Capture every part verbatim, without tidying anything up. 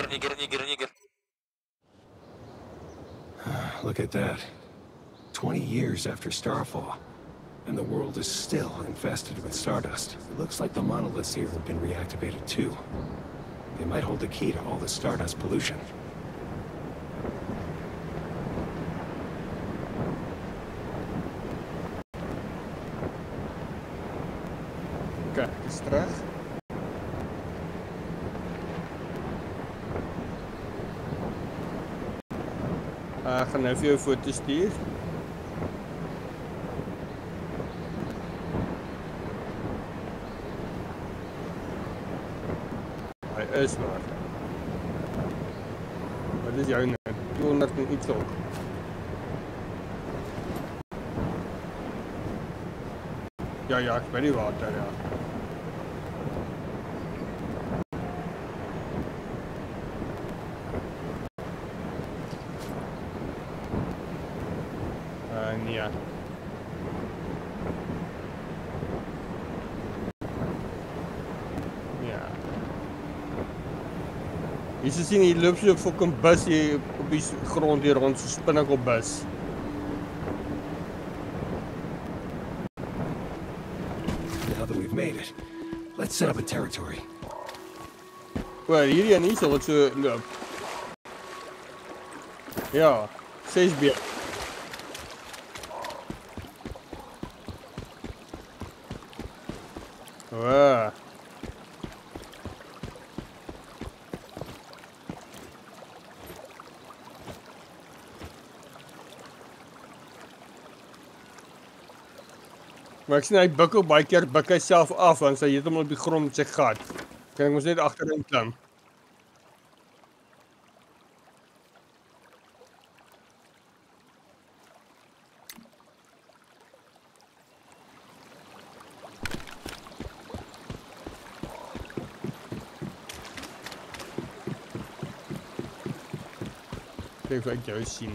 nyigir, nyigir, nyigir. Look at that. Twenty years after Starfall, and the world is still infested with Stardust. It looks like the monoliths here have been reactivated too. They might hold the key to all the Stardust pollution. Kijk eens terug. Uh, gaan nou vir jou foto stuur. Hy is maar. Wat is jou nou? tweehonderd en iets op. Ja, ja, ek by die water, ja. Uh, nee. Ja. Hier so sien, hier loop so 'n fucking bus hier op die grond hier rond, so spinnekelbus. Now that we've made it, let's set up a territory. Wel, hierdie en hier sal wat so loop. Ja, ses B. Wow. Maar ek sien hy buk op baie keer buk hy self af en sy heeltemal op die grond met sy gat. Kan ek mos net agterin klim. Kyk of ek jou sien.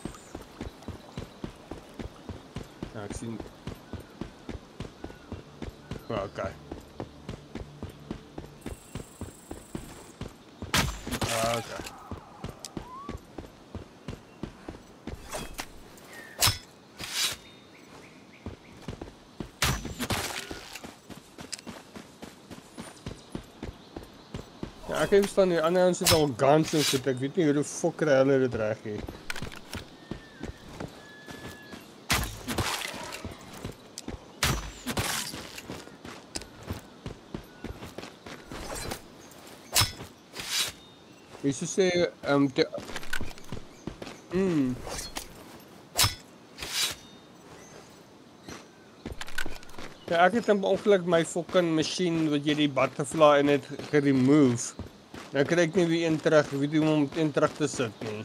Ja, ek sien. Oh, okay. Uh, okay. Ja, ek het verstaan die ander ons het al guns en sit. Ek weet nie hoe die fuck hulle dit reg het. Wie sou sê ehm um, Mm. Ja, ek het dan ongeluk my fucking masjien wat jy die butterfly in het geremove. Nou kry ek nie weer een terug, ek weet nie hoe om een terug te sit nie.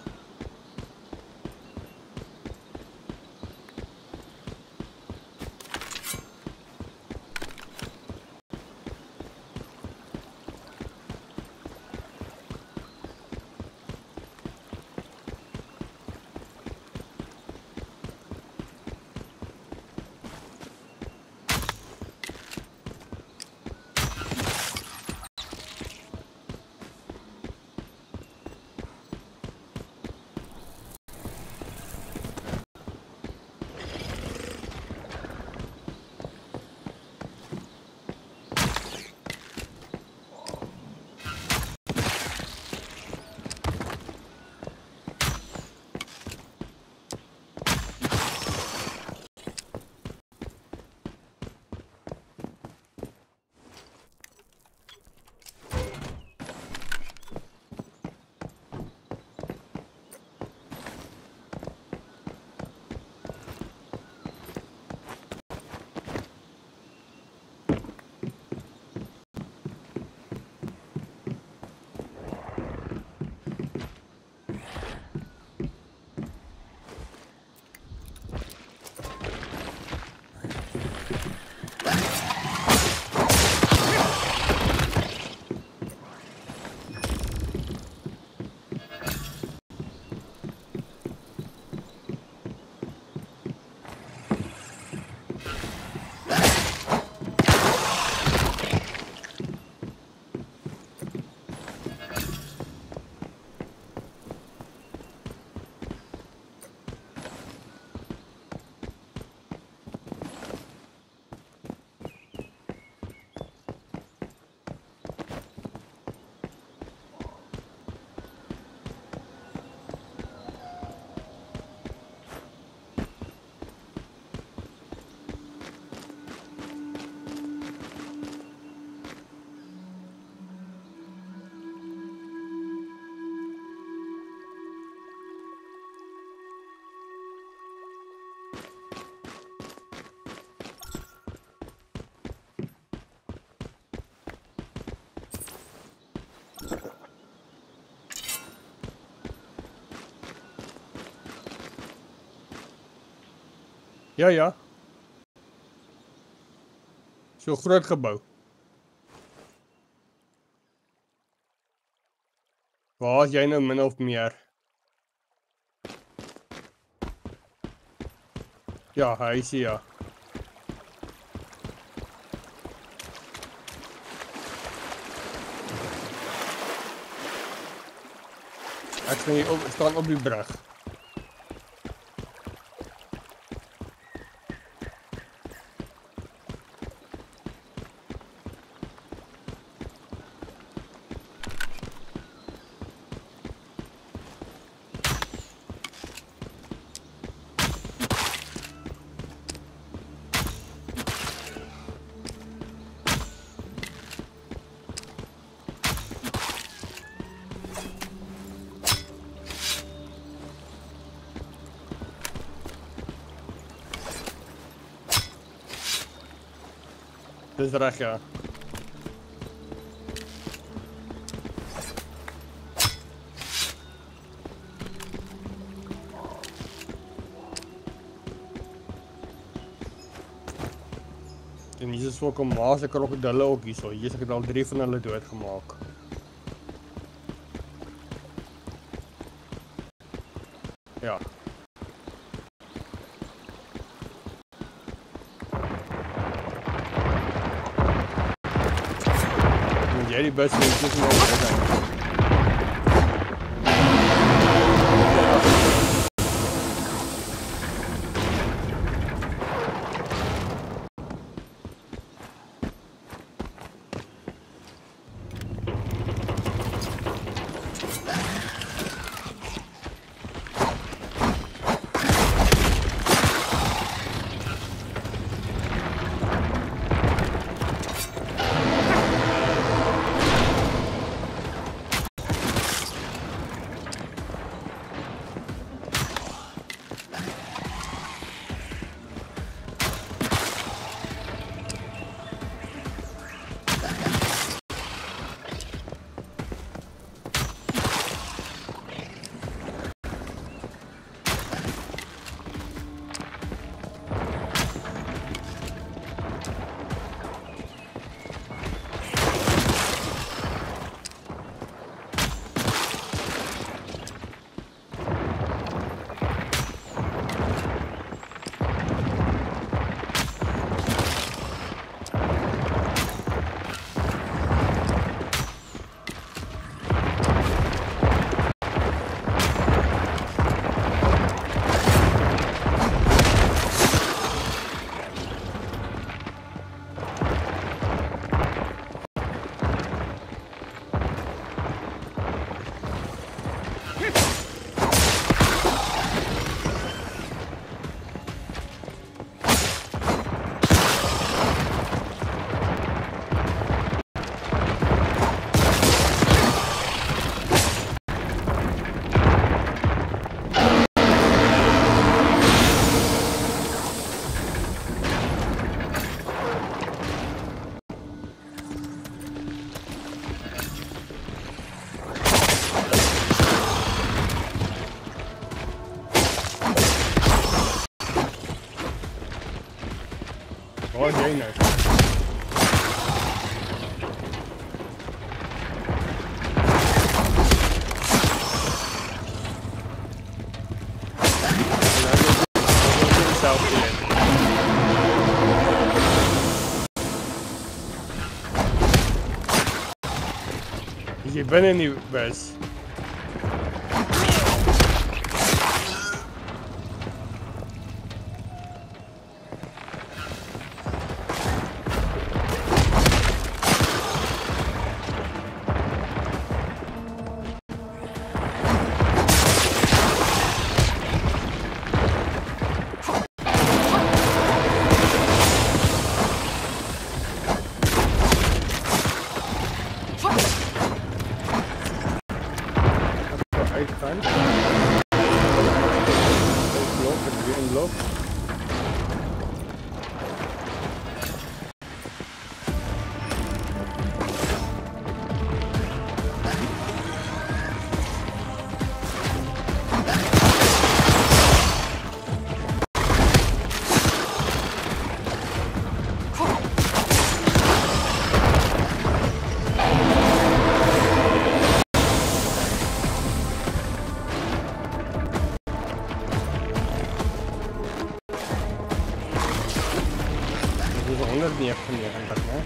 Ja, ja. So groot gebou. Waar is jy nou min of meer? Ja, hy is hier, ja. Ek staan hier op, staan op die brug. Dis reg, ja. En hier is ook 'n maase krokodille ook hierso. Hier het ek al drie van hulle doodgemaak. Ja. Jy die bus moet tussen ons uitgaan. Waar is jy nou? Is jy binne in die bus? Uitgaan. Blok, het weer een blok. negenennegentig, né?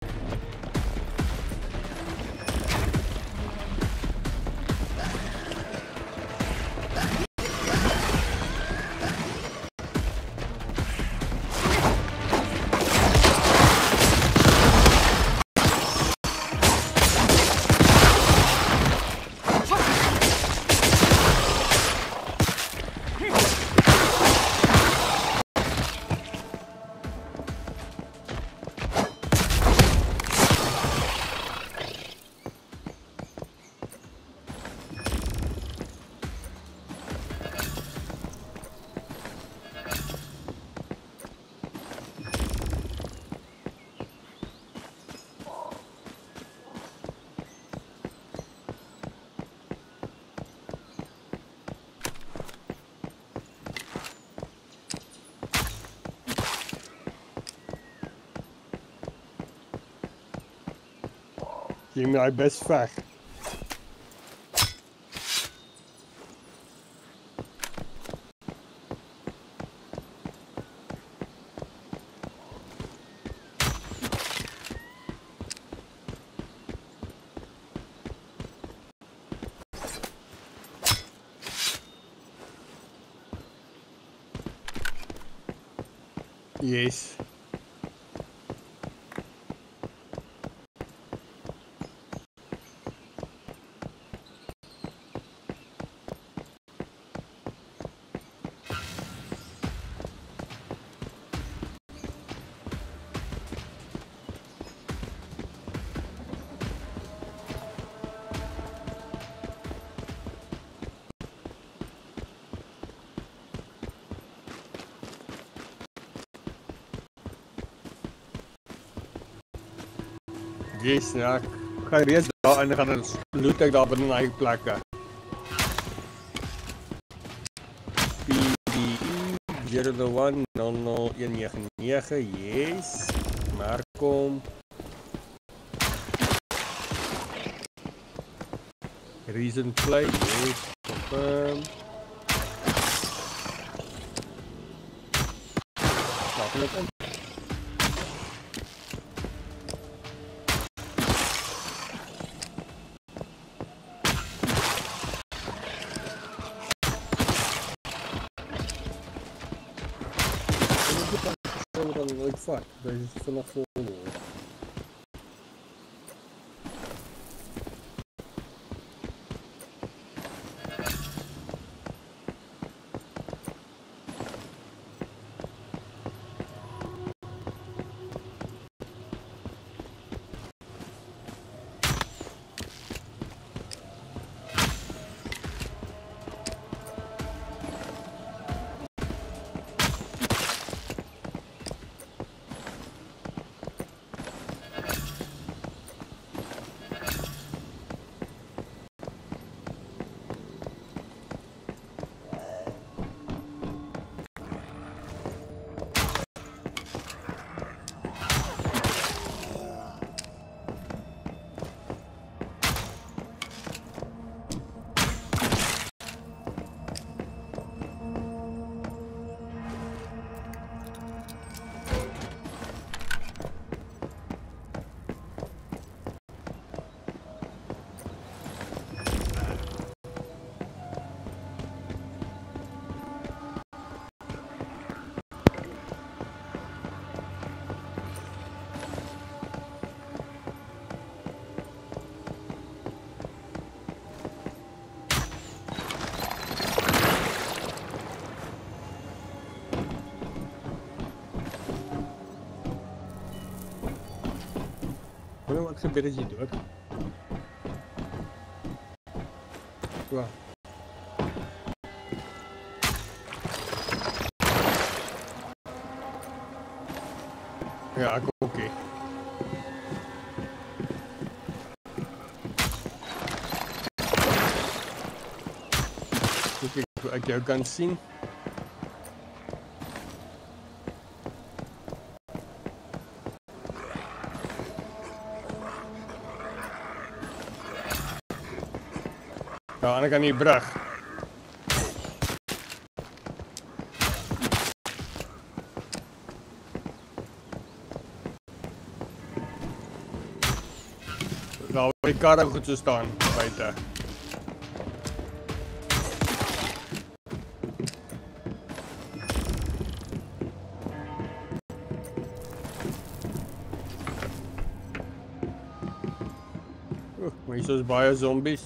Gee my best veg. Yes. Yes, ja. Ek ga reeds daar in gaan en loot ek daar binne daai plekke. P D E zero one nul nul one nine nine, yes. Markom. Reason play, yes. Confirm. Laat net in. Like fuck, there's vanaf vol. Wat gebeur as jy dood? Wow. Ja, ek okay. Kyk hoe ek jou kan sien. Ja, en ek kan die brug. Daar waar die karre goed so staan, buite. Oeh, maar hier is baie zombies.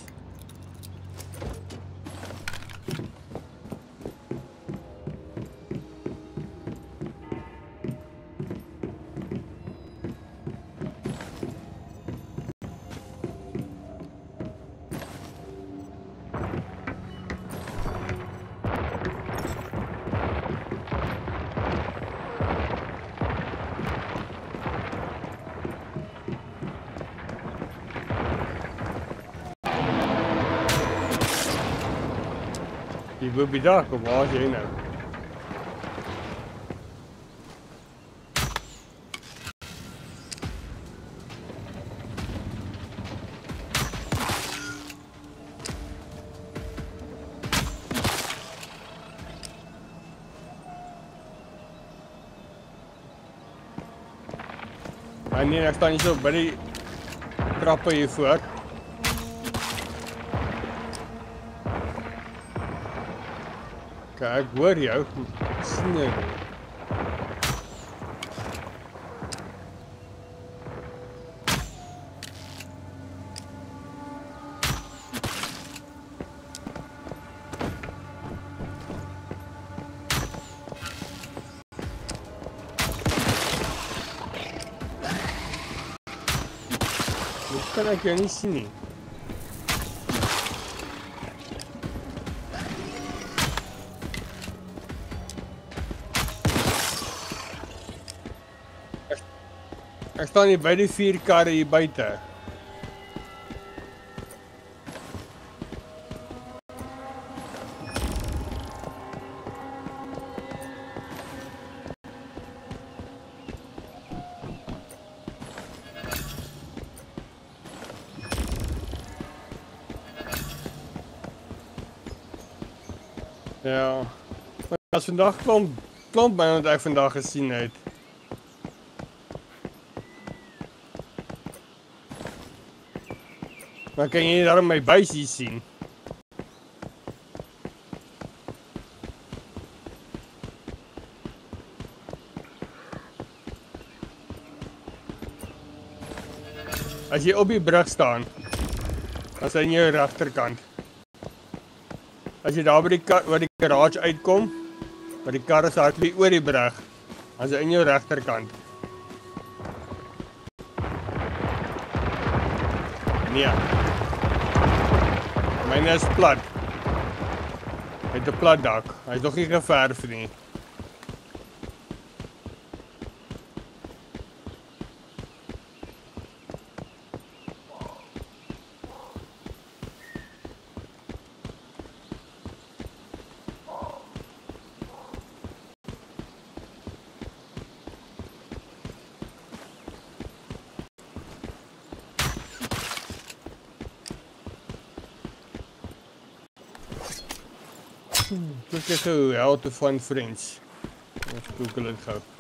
Die wil be daar, kom waar is jy nou? Ah nee, ek staan hier so by die trappe hier voor. Kijk, ek hoor jou. Sien jy nie? Hoe kan ek jou nie sien nie? Ek staan hier by die vier karre hier buite. Ja. As vandag klomp klomp my wat ek vandag gesien het. Maar kan jy daar my buis hier sien? As jy op die brug staan, dan is hy in jou regterkant. As jy daar by die, waar die garage uitkom, waar die karre hardloop oor die brug, dan is hy in jou regterkant. Nee. Myne is plat. Hy het 'n plat dak. Hy is nog nie geverf nie. Look at how how to find friends. Let's Google it gou.